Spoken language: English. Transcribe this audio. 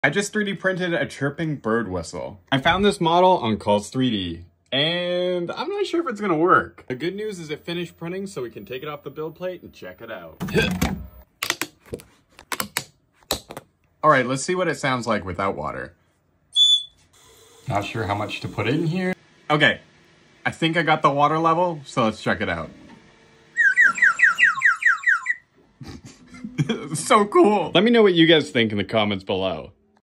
I just 3D printed a chirping bird whistle. I found this model on Calls3D, and I'm not sure if it's gonna work. The good news is it finished printing, so we can take it off the build plate and check it out. All right, let's see what it sounds like without water. Not sure how much to put in here. Okay, I think I got the water level, so let's check it out. So cool. Let me know what you guys think in the comments below.